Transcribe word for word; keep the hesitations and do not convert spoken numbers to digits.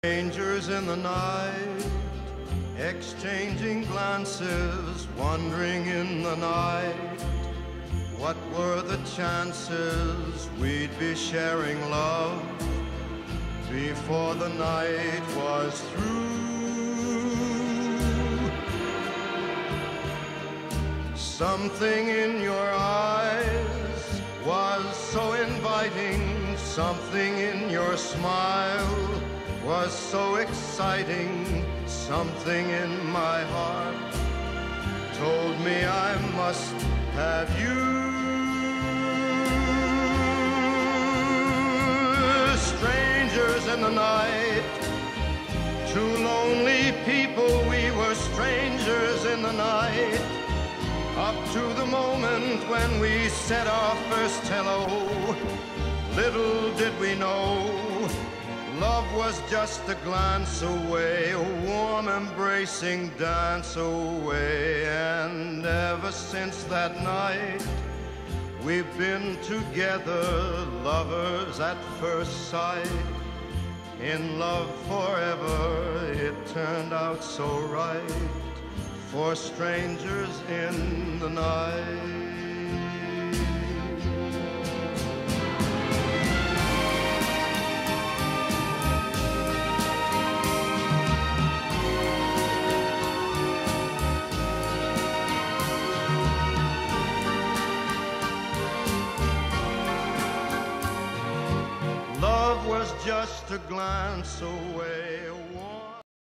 Strangers in the night, exchanging glances, wandering in the night. What were the chances we'd be sharing love before the night was through? Something in your eyes was so inviting, something in your smile was so exciting, something in my heart told me I must have you. Strangers in the night, two lonely people, we were strangers in the night, up to the moment when we said our first hello. Little did we know, love was just a glance away, a warm embracing dance away. And ever since that night, we've been together, lovers at first sight. In love forever, it turned out so right, for strangers in the night. Love was just a glance away.